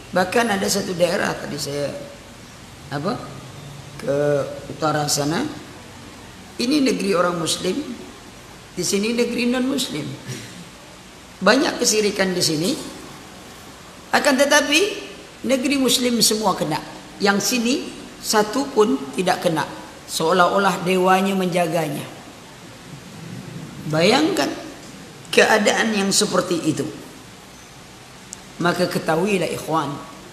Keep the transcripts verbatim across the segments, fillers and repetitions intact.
Bahkan ada satu daerah tadi saya apa ke utara sana, ini negeri orang Muslim, di sini negeri non Muslim. Banyak kesirikan di sini, akan tetapi negeri Muslim semua kena. Yang sini satu pun tidak kena, seolah-olah dewanya menjaganya. Bayangkan keadaan yang seperti itu. Maka ketahuilah ikhwan,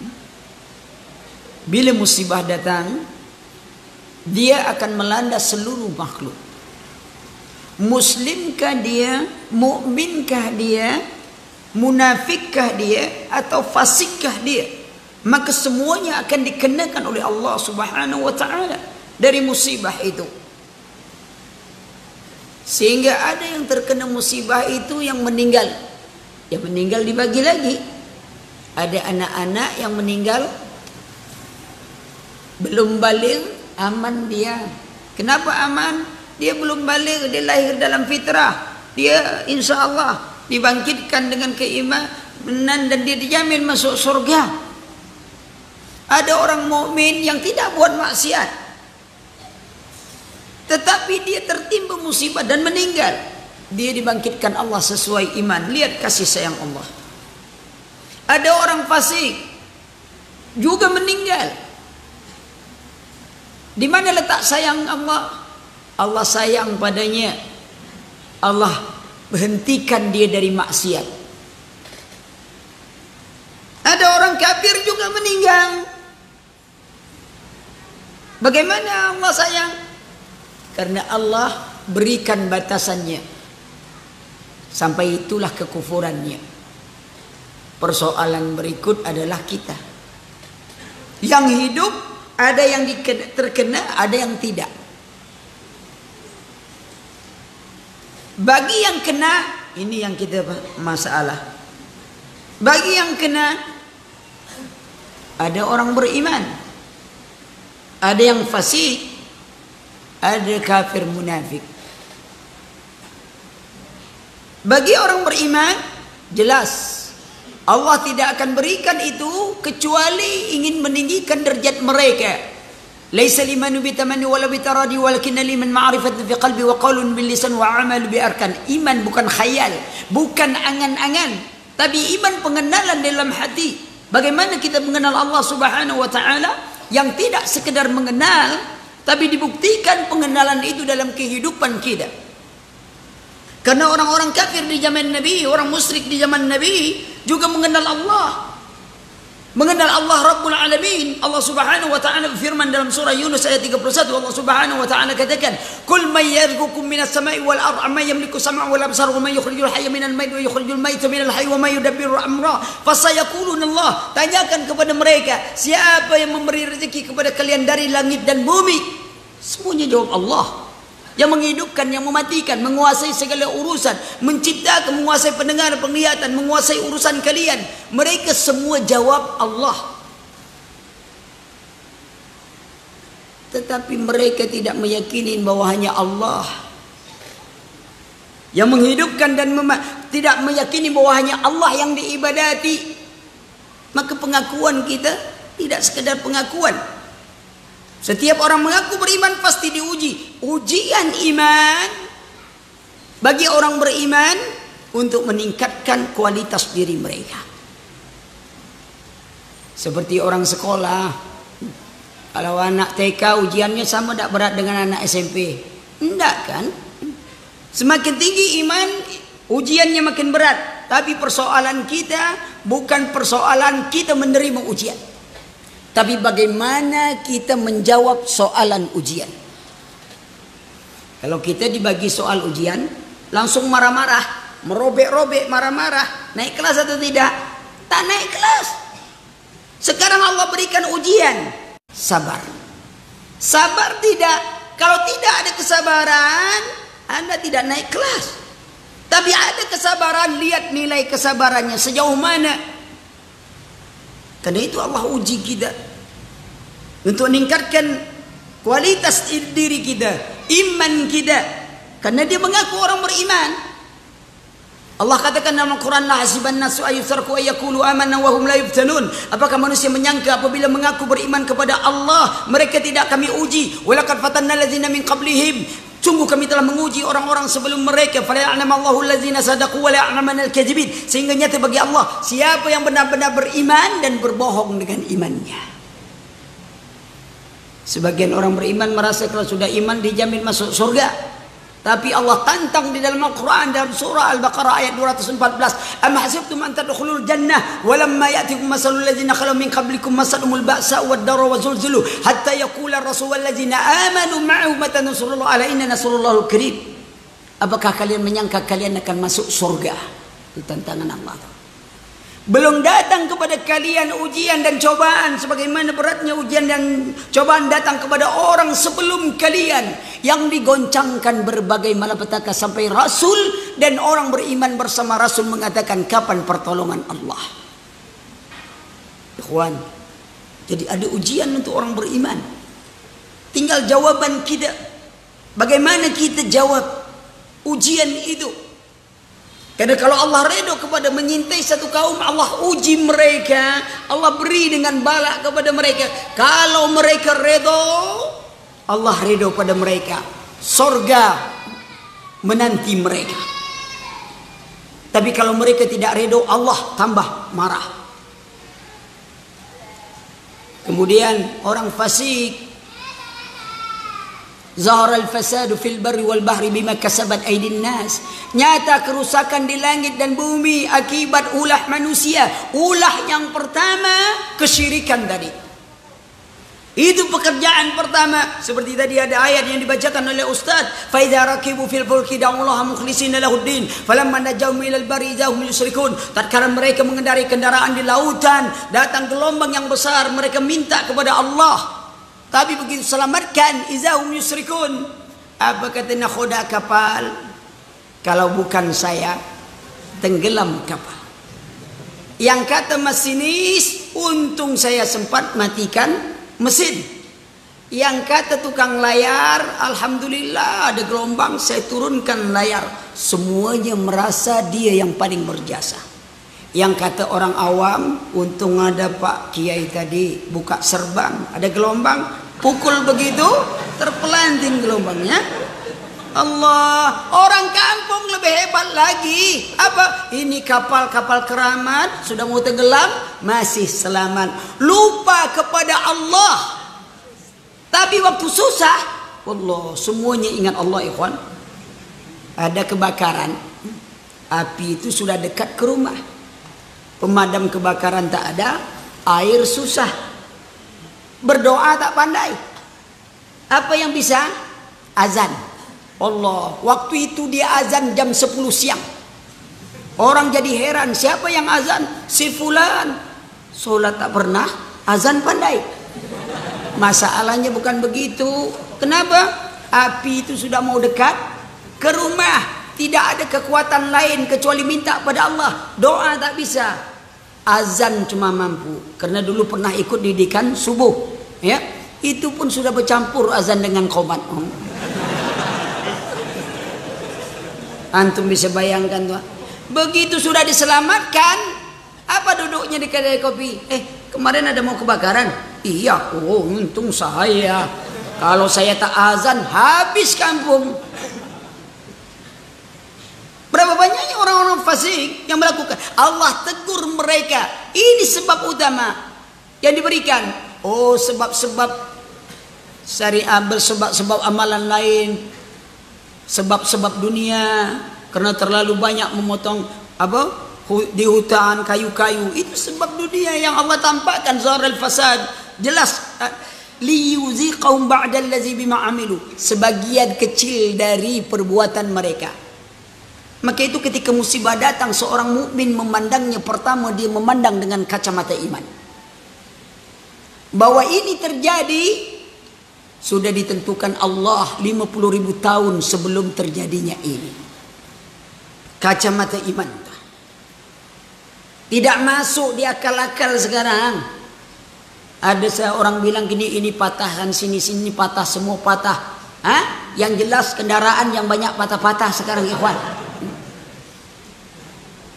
bila musibah datang, dia akan melanda seluruh makhluk. Muslimkah dia, mukminkah dia, munafikkah dia, atau fasikkah dia, maka semuanya akan dikenakan oleh Allah Subhanahu wa taala dari musibah itu. Sehingga ada yang terkena musibah itu yang meninggal. Yang meninggal dibagi lagi. Ada anak-anak yang meninggal belum balik, aman dia. Kenapa aman? Dia belum balik, dia lahir dalam fitrah. Dia insya Allah dibangkitkan dengan keimanan dan dia dijamin masuk surga. Ada orang mukmin yang tidak buat maksiat, tetapi dia tertimpa musibah dan meninggal. Dia dibangkitkan Allah sesuai iman. Lihat kasih sayang Allah. Ada orang fasik juga meninggal. Di mana letak sayang Allah? Allah sayang padanya. Allah berhentikan dia dari maksiat. Ada orang kafir juga meninggal. Bagaimana Allah sayang? Karena Allah berikan batasannya. Sampai itulah kekufurannya. Persoalan berikut adalah kita. Yang hidup ada yang terkena, ada yang tidak. Bagi yang kena, ini yang kita masalah. Bagi yang kena, ada orang beriman, ada yang fasik, ada kafir munafik. Bagi orang beriman, jelas Allah tidak akan berikan itu kecuali ingin meninggikan derajat mereka. Laisa liman bitamanni wala bitaradi walakinna liman ma'rifatun fi qalbi wa qaulun bil lisan wa 'amal bi arkan. Iman bukan khayal, bukan angan-angan, tapi iman pengenalan dalam hati. Bagaimana kita mengenal Allah Subhanahu wa taala yang tidak sekedar mengenal, tapi dibuktikan pengenalan itu dalam kehidupan kita. Karena orang-orang kafir di zaman Nabi, orang musyrik di zaman Nabi juga mengenal Allah. Mengenal Allah Rabbul Alamin. Allah Subhanahu wa taala berfirman dalam surah Yunus ayat tiga puluh satu, Allah Subhanahu wa taala katakan, "Qul may yarzuqukum minas sama'i wal ardh amman yamliku sam'a wal absara wa may yukhrijul hayya minal mayyit wa yukhrijul mayyita minal hayy wa may yudabbiru amra fasayaquluna Allah." Tanyakan kepada mereka, siapa yang memberi rezeki kepada kalian dari langit dan bumi? Semuanya jawab Allah. Yang menghidupkan, yang mematikan, menguasai segala urusan, menciptakan, menguasai pendengar, penglihatan, menguasai urusan kalian. Mereka semua jawab Allah. Tetapi mereka tidak meyakini bahwa hanya Allah yang menghidupkan dan tidak meyakini bahwa hanya Allah yang diibadati. Maka pengakuan kita tidak sekedar pengakuan. Setiap orang mengaku beriman pasti diuji. Ujian iman bagi orang beriman untuk meningkatkan kualitas diri mereka. Seperti orang sekolah. Kalau anak T K ujiannya sama tak berat dengan anak S M P? Enggak kan? Semakin tinggi iman, ujiannya makin berat. Tapi persoalan kita bukan persoalan kita menerima ujian, tapi bagaimana kita menjawab soalan ujian. Kalau kita dibagi soal ujian, langsung marah-marah, merobek-robek, marah-marah, naik kelas atau tidak? Tak naik kelas. Sekarang Allah berikan ujian, sabar. Sabar tidak. Kalau tidak ada kesabaran, Anda tidak naik kelas. Tapi ada kesabaran, lihat nilai kesabarannya sejauh mana. Karena itu Allah uji kita untuk meningkatkan kualitas diri kita, iman kita. Karena dia mengaku orang beriman. Allah katakan dalam Al-Quran, la hasiban nasu ayyusraku ayyakulu amanna wa hum la yuftanun. Apakah manusia menyangka apabila mengaku beriman kepada Allah mereka tidak kami uji? Walaqad fatanna allazina min qablihim, sungguh kami telah menguji orang-orang sebelum mereka. Fala ya'lamallahu allazina sadaqu wa la ya'lamanal kadzibin. Sehingga nyata bagi Allah siapa yang benar-benar beriman dan berbohong dengan imannya. Sebagian orang beriman merasa kalau sudah iman dijamin masuk surga. Tapi Allah tantang di dalam Al-Quran dalam surah Al-Baqarah ayat dua ratus empat belas. Am hasibtum an tadkhulul jannah walamma ya'tikum masalul ladzina khalu min qablikum masadumul ba'sa wad-darra wa zulzilu hatta yaqula ar-rasul wal ladzina amanu ma'ahu mata nasrullah ala inna nasrullahil karim. Apakah kalian menyangka kalian akan masuk surga? Itu tantangan Allah. Belum datang kepada kalian ujian dan cobaan sebagaimana beratnya ujian dan cobaan datang kepada orang sebelum kalian yang digoncangkan berbagai malapetaka sampai Rasul dan orang beriman bersama Rasul mengatakan kapan pertolongan Allah. Ikhwan, jadi ada ujian untuk orang beriman. Tinggal jawaban kita, bagaimana kita jawab ujian itu. Karena kalau Allah redha kepada menyintai satu kaum, Allah uji mereka, Allah beri dengan bala kepada mereka. Kalau mereka redha, Allah redha pada mereka, surga menanti mereka. Tapi kalau mereka tidak redha, Allah tambah marah. Kemudian orang fasik, zahara al-fasadu fil barri wal bahri bima kasabat aydin nas. Nyata kerusakan di langit dan bumi akibat ulah manusia. Ulah yang pertama kesyirikan tadi. Itu pekerjaan pertama. Seperti tadi ada ayat yang dibacakan oleh Ustaz, fa idza rakibu fil fulki da'ullaha mukhlishina lahuddin falamma najahum ilal barri idza hum yusyrikun. Tatkala mereka mengendarai kendaraan di lautan, datang gelombang yang besar, mereka minta kepada Allah. Tapi begitu selamatkan, izahum yusrikun. Apa kata nakhoda kapal? Kalau bukan saya, tenggelam kapal. Yang kata masinis, untung saya sempat matikan mesin. Yang kata tukang layar, alhamdulillah ada gelombang, saya turunkan layar. Semuanya merasa dia yang paling berjasa. Yang kata orang awam, untung ada Pak Kiai tadi buka serbang, ada gelombang, pukul begitu terpelanting gelombangnya. Allah, orang kampung lebih hebat lagi. Apa? Ini kapal-kapal keramat sudah mau tenggelam masih selamat. Lupa kepada Allah. Tapi waktu susah, Allah, semuanya ingat Allah, ikhwan. Ada kebakaran, api itu sudah dekat ke rumah. Pemadam kebakaran tak ada, air susah. Berdoa tak pandai. Apa yang bisa? Azan. Allah, waktu itu dia azan jam sepuluh siang. Orang jadi heran, siapa yang azan? Si fulan. Solat tak pernah, azan pandai. Masalahnya bukan begitu. Kenapa? Api itu sudah mau dekat ke rumah. Tidak ada kekuatan lain kecuali minta pada Allah. Doa tak bisa. Azan cuma mampu. Karena dulu pernah ikut didikan subuh, ya. Itu pun sudah bercampur azan dengan qomat. Antum bisa bayangkan tuh. Begitu sudah diselamatkan, apa duduknya di kedai kopi? Eh, kemarin ada mau kebakaran? Iya, oh untung saya. Kalau saya tak azan, habis kampung. Berapa banyaknya orang-orang fasik yang melakukan. Allah tegur mereka. Ini sebab utama yang diberikan. Oh, sebab-sebab syariah, sebab-sebab amalan lain, sebab-sebab dunia, karena terlalu banyak memotong apa di hutan kayu-kayu, itu sebab dunia yang Allah tampakkan. Zahar al-fasad, jelas. Liyuziqahum ba'dal ladzi bima amilu, sebagian kecil dari perbuatan mereka. Maka itu ketika musibah datang, seorang mukmin memandangnya, pertama dia memandang dengan kacamata iman. Bahwa ini terjadi sudah ditentukan Allah lima puluh ribu tahun sebelum terjadinya ini. Kacamata iman tidak masuk di akal-akal sekarang. Ada seorang bilang gini, ini patahan sini sini patah, semua patah. Hah? Yang jelas kendaraan yang banyak patah-patah sekarang, ikhwan.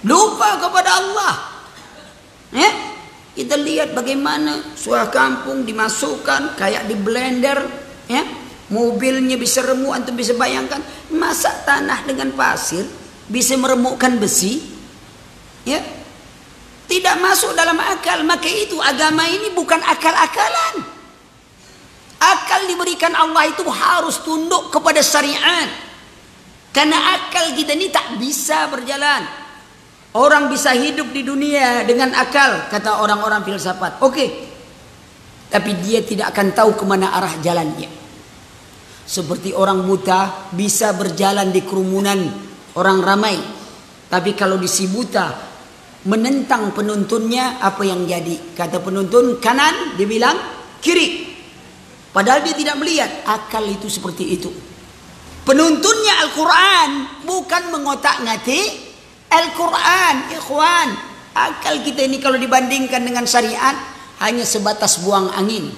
lupa kepada Allah. Ya, kita lihat bagaimana sebuah kampung dimasukkan kayak di blender, ya, mobilnya bisa remuk. Antum bisa bayangkan, masa tanah dengan pasir bisa meremukkan besi, ya, tidak masuk dalam akal. Maka itu agama ini bukan akal-akalan. Akal diberikan Allah itu harus tunduk kepada syariat. Karena akal kita ini tak bisa berjalan. Orang bisa hidup di dunia dengan akal, kata orang-orang filsafat. Oke. Tapi dia tidak akan tahu kemana arah jalannya. Seperti orang buta bisa berjalan di kerumunan orang ramai. Tapi kalau di si buta menentang penuntunnya, apa yang jadi? Kata penuntun kanan, dia bilang kiri. Padahal dia tidak melihat. Akal itu seperti itu. Penuntunnya Al-Quran, bukan mengotak-ngatik Al-Quran. Ikhwan, akal kita ini kalau dibandingkan dengan syariat hanya sebatas buang angin.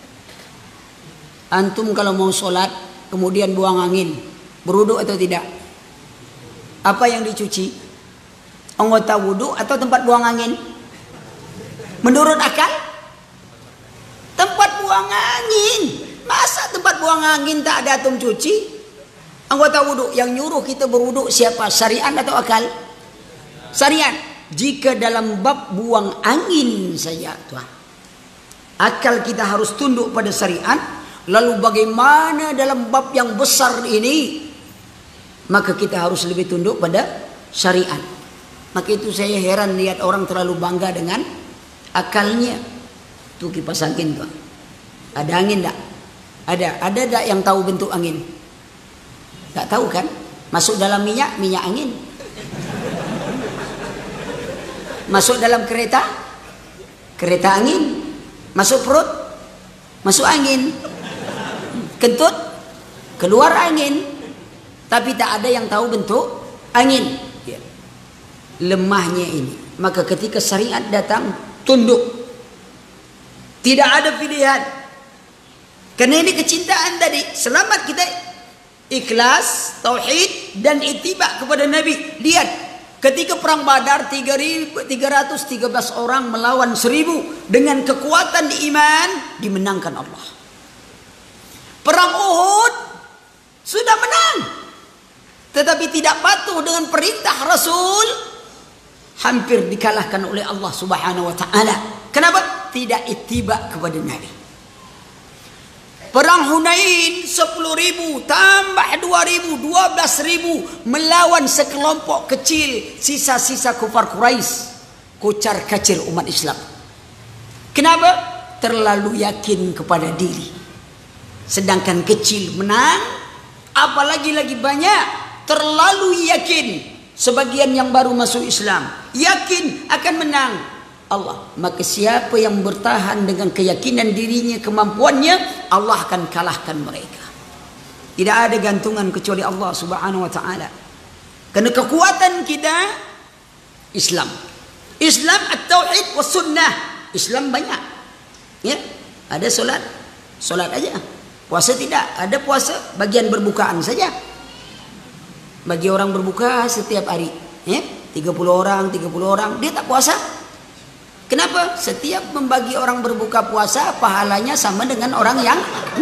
Antum kalau mau sholat kemudian buang angin, berwudu atau tidak? Apa yang dicuci? Anggota wudu atau tempat buang angin? Menurut akal, tempat buang angin. Masa tempat buang angin tak ada antum cuci? Anggota wudu. Yang nyuruh kita berwudu siapa? Syariat atau akal? Syariat. Jika dalam bab buang angin saja, tuan, akal kita harus tunduk pada syariat. Lalu bagaimana dalam bab yang besar ini? Maka kita harus lebih tunduk pada syariat. Maka itu saya heran lihat orang terlalu bangga dengan akalnya. Tuh kipas angin tuh. Ada angin tak? Ada. Ada tak yang tahu bentuk angin? Tak tahu kan? Masuk dalam minyak, minyak angin. Masuk dalam kereta, kereta angin. Masuk perut, masuk angin. Kentut, keluar angin. Tapi tak ada yang tahu bentuk angin. Ya. Lemahnya ini. Maka ketika syariat datang, tunduk. Tidak ada pilihan. Karena ini kecintaan tadi. Selamat kita ikhlas, tauhid dan ittiba kepada Nabi. Lihat, ketika perang Badar tiga ratus tiga belas orang melawan seribu dengan kekuatan iman dimenangkan Allah. Perang Uhud sudah menang, tetapi tidak patuh dengan perintah Rasul, hampir dikalahkan oleh Allah Subhanahu wa taala. Kenapa? Tidak ittiba kepada Nabi. Perang Hunain sepuluh ribu tambah dua ribu, dua belas ribu melawan sekelompok kecil sisa-sisa kufar Quraisy, kocar kacir umat Islam. Kenapa? Terlalu yakin kepada diri. Sedangkan kecil menang, apalagi lagi banyak, terlalu yakin. Sebagian yang baru masuk Islam yakin akan menang Allah. Maka siapa yang bertahan dengan keyakinan dirinya, kemampuannya, Allah akan kalahkan mereka. Tidak ada gantungan kecuali Allah Subhanahu wa taala. Karena kekuatan kita Islam. Islam at-tauhid was sunnah. Islam banyak. Ya, ada solat, solat aja. Puasa tidak, ada puasa bagian berbukaan saja. Bagi orang berbuka setiap hari, ya, tiga puluh orang, tiga puluh orang, dia tak puasa. Kenapa? Setiap membagi orang berbuka puasa, pahalanya sama dengan orang yang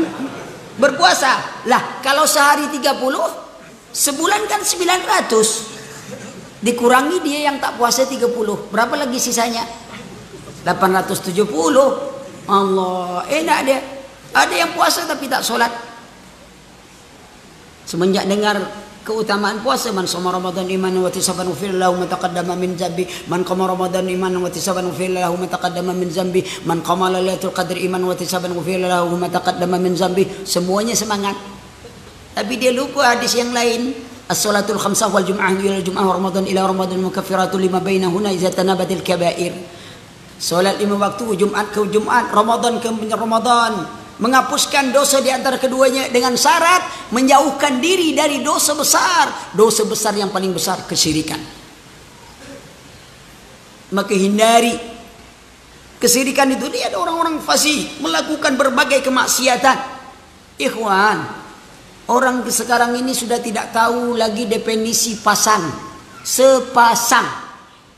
berpuasa. Lah, kalau sehari tiga puluh, sebulan kan sembilan ratus. Dikurangi dia yang tak puasa tiga puluh. Berapa lagi sisanya? delapan ratus tujuh puluh. Allah, enak dia. Ada yang puasa tapi tak solat. Semenjak dengar keutamaan puasa, man shoma Ramadan imanan wa ihtisaban ghufira lahu ma taqaddama min dzambi, man qama Ramadan imanan wa ihtisaban ghufira lahu ma taqaddama min dzambi, man qama lailatul qadri imanan wa ihtisaban ghufira lahu ma taqaddama min dzambi. Semuanya semangat. Tapi dia lupa hadis yang lain. As-salatul khamsah wal jum'ah ila jum'ah wa Ramadan ila Ramadan mukaffiratun lima bainahunna idza tanabatil kaba'ir. Salat lima waktu, Jumat ke Jumat, Ramadan ke Ramadan, menghapuskan dosa di antara keduanya dengan syarat menjauhkan diri dari dosa besar. Dosa besar yang paling besar kesyirikan. Maka hindari kesyirikan itu. Dia ada orang-orang fasih melakukan berbagai kemaksiatan. Ikhwan, orang sekarang ini sudah tidak tahu lagi definisi pasang, sepasang.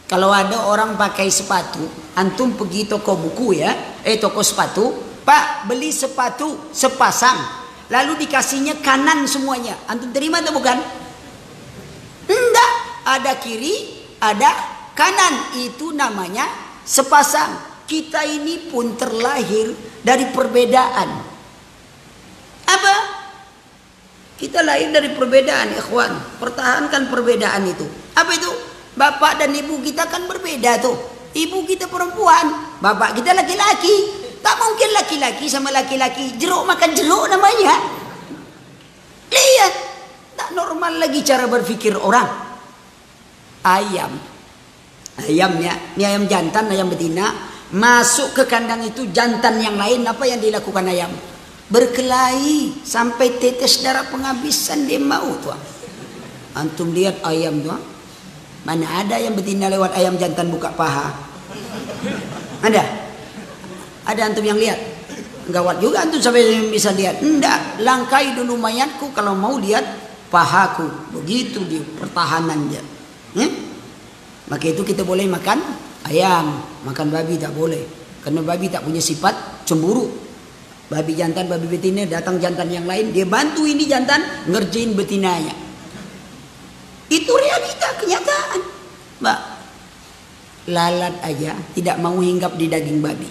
Kalau ada orang pakai sepatu, antum pergi toko buku ya, eh toko sepatu, Pak beli sepatu sepasang, lalu dikasihnya kanan semuanya, antum terima atau bukan? Enggak, ada kiri, ada kanan, itu namanya sepasang. Kita ini pun terlahir dari perbedaan. Apa? Kita lahir dari perbedaan, ikhwan. Pertahankan perbedaan itu. Apa itu? Bapak dan ibu kita kan berbeda tuh. Ibu kita perempuan, bapak kita laki-laki. Tak mungkin laki-laki sama laki-laki jeruk makan jeruk namanya. Lihat, tak normal lagi cara berpikir orang. Ayam, ayamnya, ini ayam jantan, ayam betina, masuk ke kandang itu jantan yang lain, apa yang dilakukan ayam? Berkelahi sampai tetes darah penghabisan dia mau tuh. Antum lihat ayam tuh. Mana ada yang betina lewat ayam jantan buka paha? Ada? Ada antum yang lihat? Gawat juga antum sampai bisa lihat. Enggak, langkai dulu mayatku kalau mau lihat pahaku. Begitu di pertahanan dia. Hmm? Maka itu kita boleh makan ayam, makan babi tak boleh. Karena babi tak punya sifat cemburu. Babi jantan, babi betina, datang jantan yang lain, dia bantu ini jantan ngerjain betinanya. Itu realita, kenyataan. Mbak, lalat aja tidak mau hinggap di daging babi.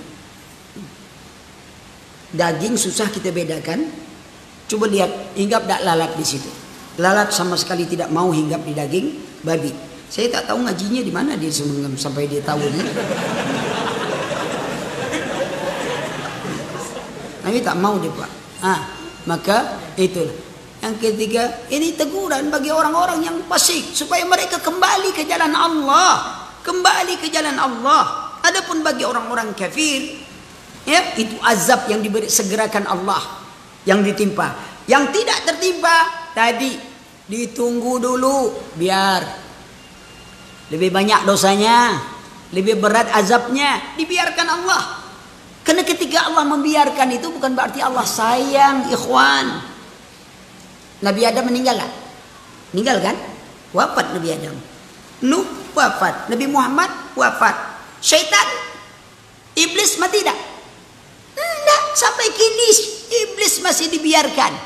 Daging susah kita bedakan. Coba lihat, hinggap tak lalat di situ. Lalat sama sekali tidak mau hinggap di daging babi. Saya tak tahu ngajinya di mana dia sampai dia tahu ini. Tapi tak mau dia Pak. Ah, maka itulah. Yang ketiga, ini teguran bagi orang-orang yang fasik supaya mereka kembali ke jalan Allah, kembali ke jalan Allah. Adapun bagi orang-orang kafir, ya itu azab yang diberi segerakan Allah yang ditimpa. Yang tidak tertimpa tadi ditunggu dulu biar lebih banyak dosanya, lebih berat azabnya, dibiarkan Allah. Karena ketika Allah membiarkan itu bukan berarti Allah sayang, ikhwan. Nabi Adam meninggal kan? Meninggal kan? Wafat Nabi Adam. Nuh wafat. Nabi Muhammad wafat. Syaitan, iblis mati tak? Tidak. Sampai kini iblis masih dibiarkan.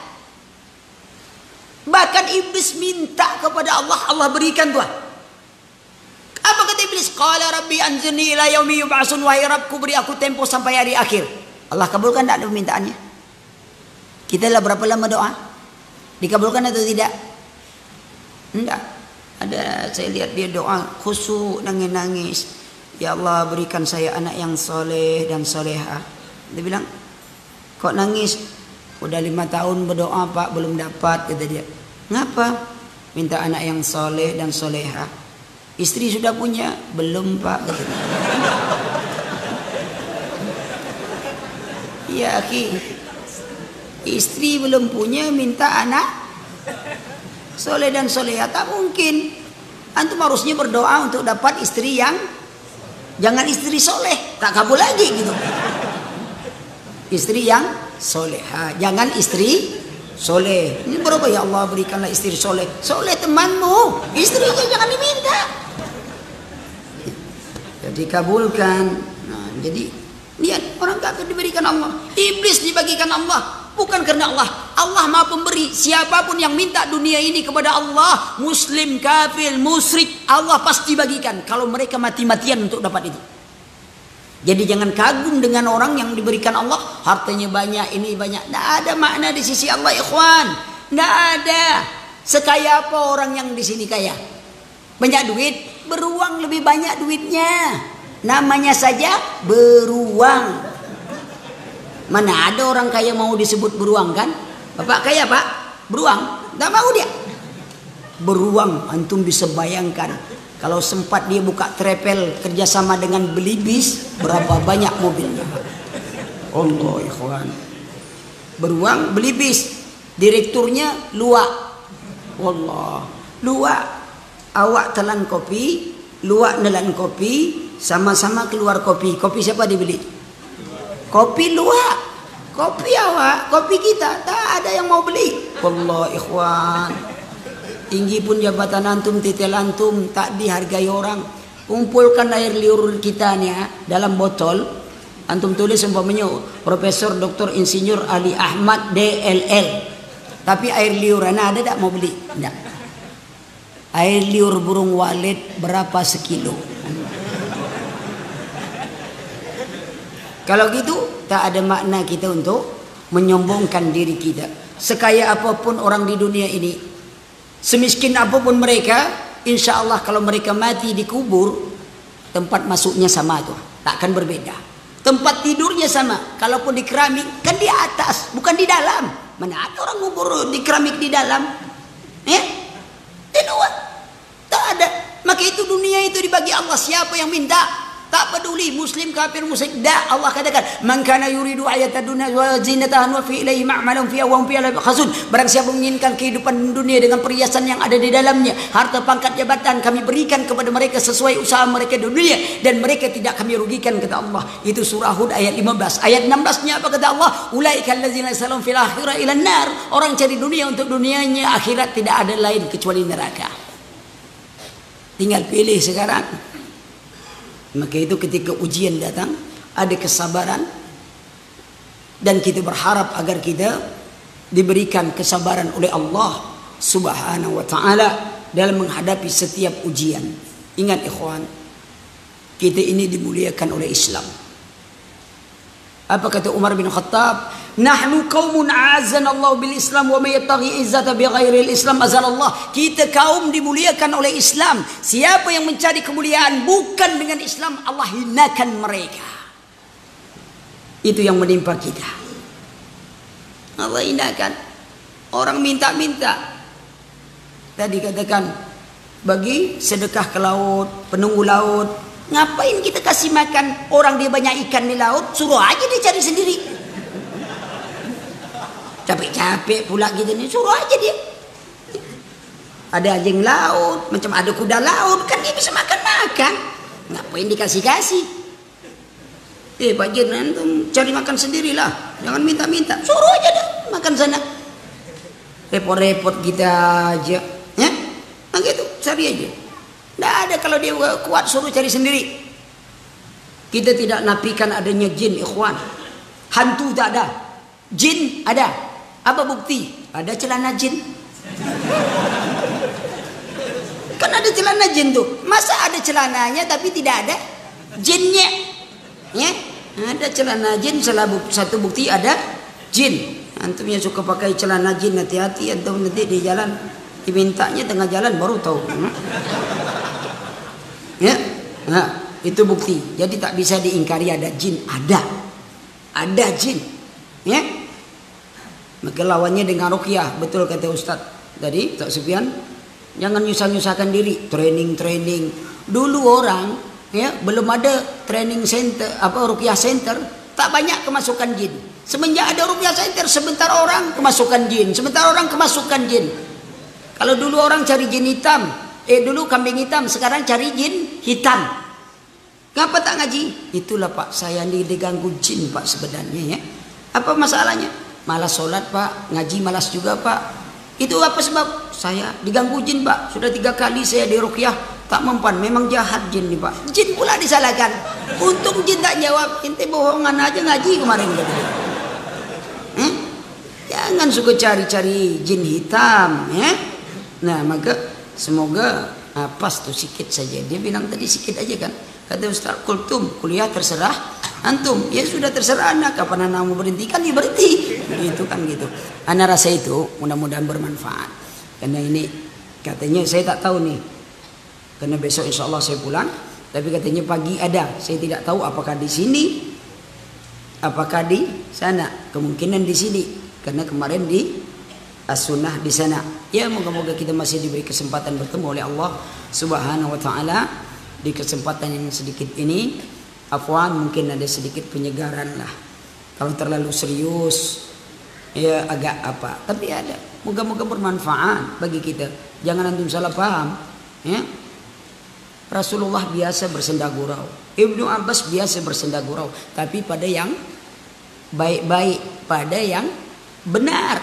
Bahkan iblis minta kepada Allah, Allah berikan Tuhan. Apa kata iblis? Qala rabbi anzirni ila yaumi yub'atsun, wahai Rabbku beri aku tempo sampai hari akhir. Allah kabulkan tak permintaannya? Kita lah berapa lama doa? Dikabulkan atau tidak? Enggak. Ada saya lihat dia doa khusyuk, nangis-nangis. Ya Allah berikan saya anak yang soleh dan soleha. Dia bilang, kok nangis? Udah lima tahun berdoa Pak belum dapat, kata dia. Ngapa? Minta anak yang soleh dan soleha. Istri sudah punya? Belum Pak, kata dia. Ya akhi, istri belum punya minta anak soleh dan soleha, tak mungkin. Antum harusnya berdoa untuk dapat istri yang, jangan istri soleh, tak kabul lagi gitu. Istri yang soleha, jangan istri soleh. Ini berapa? Ya Allah berikanlah istri soleh. Soleh temanmu, istrinya jangan diminta. Jadi kabulkan. Nah, jadi lihat orang kafir diberikan Allah, iblis dibagikan Allah. Bukan karena Allah. Allah Maha Pemberi. Siapapun yang minta dunia ini kepada Allah, muslim, kafir, musyrik, Allah pasti bagikan kalau mereka mati-matian untuk dapat itu. Jadi jangan kagum dengan orang yang diberikan Allah, hartanya banyak, ini banyak. Tidak ada makna di sisi Allah, ikhwan. Tidak ada. Sekaya apa orang yang di sini kaya? Banyak duit, beruang lebih banyak duitnya. Namanya saja beruang. Mana ada orang kaya mau disebut beruang kan? Bapak kaya Pak, beruang, tak mau dia. Beruang, antum bisa bayangkan kalau sempat dia buka trepel kerjasama dengan belibis, berapa banyak mobilnya. Allah ikhwan. Beruang belibis, direkturnya luak. Wallah, luak. Awak telan kopi, luak nelan kopi, sama-sama keluar kopi. Kopi siapa dibeli? Kopi luak, kopi awak, kopi kita, tak ada yang mau beli. Wallah ikhwan, tinggi pun jabatan antum, titel antum tak dihargai orang. kumpulkan air liur kita ni dalam botol. Antum tulis umpamanya Profesor Doktor Insinyur Ali Ahmad D L L. Tapi air liur ana ada tak mau beli? Enggak. Air liur burung walet berapa sekilo? Kalau gitu tak ada makna kita untuk menyombongkan diri kita. Sekaya apapun orang di dunia ini, semiskin apapun mereka, insya Allah kalau mereka mati dikubur, tempat masuknya sama tu, takkan berbeda. Tempat tidurnya sama, kalaupun di keramik kan di atas, bukan di dalam. Mana ada orang kubur di keramik di dalam? Ya, tidak, tak ada. Maka itu dunia itu dibagi Allah, siapa yang minta? Tak peduli muslim kafir musyrik, dah Allah katakan man kana yuridu ayatad dunya wa zinataha wa fi ilaihi ma'malan fiha wa hum fiha la yakhsun. Barang siapa menginginkan kehidupan dunia dengan perhiasan yang ada di dalamnya, harta pangkat jabatan kami berikan kepada mereka sesuai usaha mereka di dunia dan mereka tidak kami rugikan, kata Allah. Itu surah Hud ayat lima belas. Ayat enam belas-nya apa kata Allah? Ulaika allazina salum fil akhirah ila nar. Orang cari dunia untuk dunianya, akhirat tidak ada lain kecuali neraka. Tinggal pilih sekarang. Maka itu ketika ujian datang, ada kesabaran, dan kita berharap agar kita diberikan kesabaran oleh Allah Subhanahu wa ta'ala dalam menghadapi setiap ujian. Ingat ikhwan, kita ini dimuliakan oleh Islam. Apa kata Umar bin Khattab? Nahnu qaumun a'azzanallahu bil Islam wa may yattaghi izzata bi ghairil Islam azallallah. Kita kaum dimuliakan oleh Islam. Siapa yang mencari kemuliaan bukan dengan Islam, Allah hinakan mereka. Itu yang menimpa kita. Allah hinakan. Orang minta-minta. Tadi katakan bagi sedekah ke laut, penunggu laut. Ngapain kita kasih makan orang dia banyak ikan di laut? Suruh aja dia cari sendiri. Capek-capek pula gitu nih, suruh aja dia. Ada anjing laut, macam ada kuda laut, kan dia bisa makan-makan. Ngapain dikasih-kasih? Eh, Pak Jen, antum cari makan sendirilah, jangan minta-minta. Suruh aja dah makan sana. Repot-repot kita aja, ya? Nah gitu, cari aja. Tidak ada kalau dia kuat suruh cari sendiri. Kita tidak nafikan adanya jin, ikhwan. Hantu tak ada, jin ada. Apa bukti? Ada celana jin. Kan ada celana jin tuh. Masa ada celananya tapi tidak ada jinnya? Ya, ada celana jin. Satu bukti ada jin. Antum yang suka pakai celana jin, hati-hati. Antum nanti di jalan dimintanya tengah jalan baru tahu. Ya, nah, itu bukti. Jadi tak bisa diingkari ada jin. Ada, ada jin. Ya. Maka lawannya dengan ruqyah. Betul kata Ustaz tadi, Ustaz Sufyan, jangan nyusah-nyusahkan diri. Training-training. Dulu orang, ya, belum ada training center, apa ruqyah center, tak banyak kemasukan jin. Semenjak ada ruqyah center, sebentar orang kemasukan jin, sebentar orang kemasukan jin. Kalau dulu orang cari jin hitam, eh dulu kambing hitam, sekarang cari jin hitam. Kenapa tak ngaji? Itulah Pak, saya ini diganggu jin Pak sebenarnya, ya. Apa masalahnya? Malas sholat Pak, ngaji malas juga Pak. Itu apa sebab? Saya diganggu jin Pak. Sudah tiga kali saya diruqyah, tak mempan. Memang jahat jin nih Pak. Jin pula disalahkan. Untung jin tak jawab. Ente bohongan aja ngaji kemarin. Hmm? Jangan suka cari-cari jin hitam, ya. Nah maka semoga ah, pas tuh sikit saja. Dia bilang tadi sikit aja kan. Kata Ustaz Kultum, kuliah terserah antum. Ya sudah terserah anak, kapan anak mau berhenti kan dia berhenti. Itu kan gitu. Anak rasa itu mudah-mudahan bermanfaat. Karena ini katanya saya tak tahu nih. Karena besok insya Allah saya pulang. Tapi katanya pagi ada. Saya tidak tahu apakah di sini, apakah di sana. Kemungkinan di sini. Karena kemarin di as-sunnah di sana. Ya moga-moga kita masih diberi kesempatan bertemu oleh Allah Subhanahu wa ta'ala. Di kesempatan yang sedikit ini, afwan mungkin ada sedikit penyegaran lah. Kalau terlalu serius, ya agak apa. Tapi ada. Moga-moga bermanfaat bagi kita. Jangan antum salah paham. Ya. Rasulullah biasa bersenda gurau. Ibnu Abbas biasa bersenda gurau. Tapi pada yang baik-baik, pada yang benar.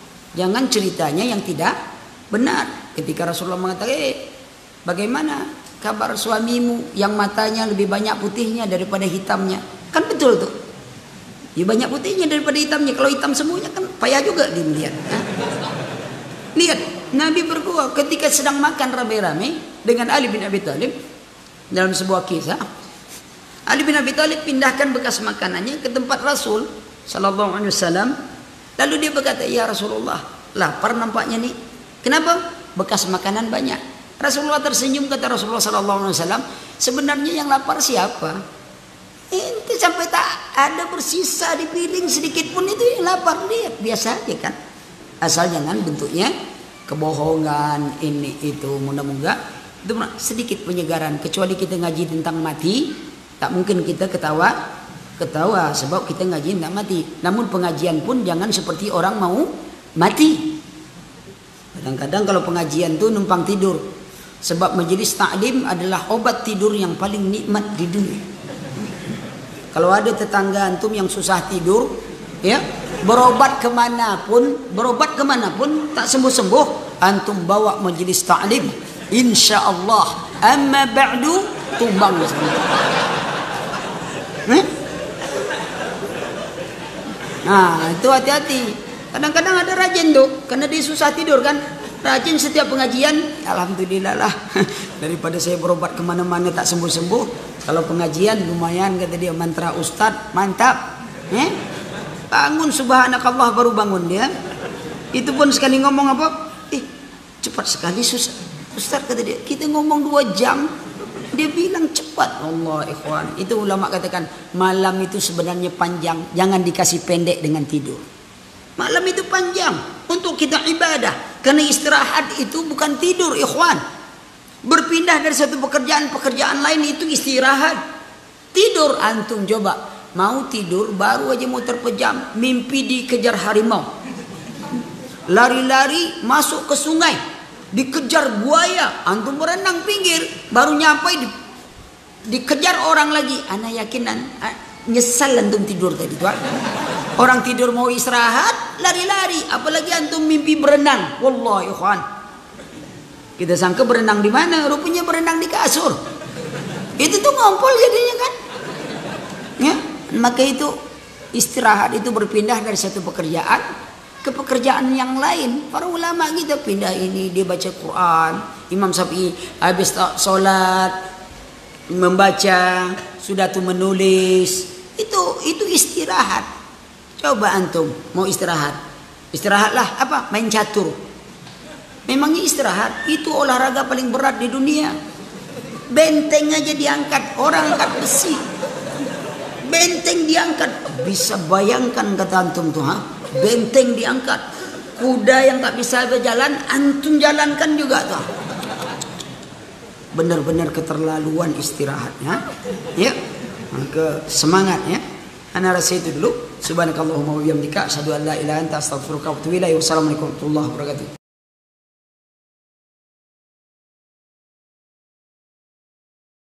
Jangan ceritanya yang tidak benar. Ketika Rasulullah mengatakan, eh, bagaimana kabar suamimu yang matanya lebih banyak putihnya daripada hitamnya? Kan betul tuh. Ya banyak putihnya daripada hitamnya. Kalau hitam semuanya kan payah juga dilihat. Lihat, Nabi bergua ketika sedang makan rame-rame dengan Ali bin Abi Thalib dalam sebuah kisah. Ali bin Abi Thalib pindahkan bekas makanannya ke tempat Rasul sallallahu alaihi wasallam. Lalu dia berkata, "Ya Rasulullah, lapar nampaknya nih." Kenapa? Bekas makanan banyak. Rasulullah tersenyum, kata Rasulullah sallallahu alaihi wasallam, "Sebenarnya yang lapar siapa? Itu sampai tak ada bersisa di piring sedikit pun, itu yang lapar dia. Biasa aja kan. Asal jangan bentuknya kebohongan ini itu, mudah-mudahan itu sedikit penyegaran. Kecuali kita ngaji tentang mati, tak mungkin kita ketawa ketawa sebab kita ngaji tentang mati. Namun pengajian pun jangan seperti orang mau mati. Kadang-kadang kalau pengajian tuh numpang tidur. Sebab majelis taklim adalah obat tidur yang paling nikmat di dunia. Kalau ada tetangga antum yang susah tidur, ya, berobat kemanapun, berobat kemanapun tak sembuh-sembuh, antum bawa majelis taklim, insya Allah. Amma ba'du, tumbang semua. Eh? Nah, itu hati-hati. Kadang-kadang ada rajin tuh, karena dia susah tidur kan. Rajin setiap pengajian, alhamdulillah lah. Daripada saya berobat kemana-mana tak sembuh-sembuh, kalau pengajian lumayan, kata dia, mantra ustad mantap. Eh? Bangun subhanakallah baru bangun dia. Itu pun sekali ngomong apa? Eh, cepat sekali ustad, kata dia. Kita ngomong dua jam, dia bilang cepat. Allah ikhwan. Itu ulama katakan malam itu sebenarnya panjang, jangan dikasih pendek dengan tidur. Malam itu panjang untuk kita ibadah. Karena istirahat itu bukan tidur, ikhwan. Berpindah dari satu pekerjaan-pekerjaan lain itu istirahat. Tidur antum coba. Mau tidur baru aja mau terpejam. Mimpi dikejar harimau. Lari-lari masuk ke sungai. Dikejar buaya. Antum berenang pinggir. Baru nyampai di, dikejar orang lagi. Ana yakin nyesal antum tidur tadi tuan. Orang tidur mau istirahat, lari-lari. Apalagi antum mimpi berenang. Wallahi ikhwan. Kita sangka berenang di mana? Rupanya berenang di kasur. Itu tuh ngompol jadinya kan. Ya, maka itu istirahat itu berpindah dari satu pekerjaan ke pekerjaan yang lain. Para ulama kita pindah ini, dia baca Quran. Imam Syafi'i habis sholat membaca, sudah tuh menulis. Itu itu istirahat. Coba antum mau istirahat, istirahatlah apa? Main catur. Memangnya istirahat itu olahraga paling berat di dunia. Benteng aja diangkat, orang angkat besi. Benteng diangkat, bisa bayangkan kata antum tuh, ha? Benteng diangkat. Kuda yang tak bisa berjalan, antum jalankan juga tuh. Benar-benar keterlaluan istirahatnya. Ya, maka semangat ya. Ana rasa itu dulu. Subhanakallahumma wa bihamdika asyhadu an la ilaha illa anta astaghfiruka wa atubu ilaik. Wassalamualaikum warahmatullahi wabarakatuh.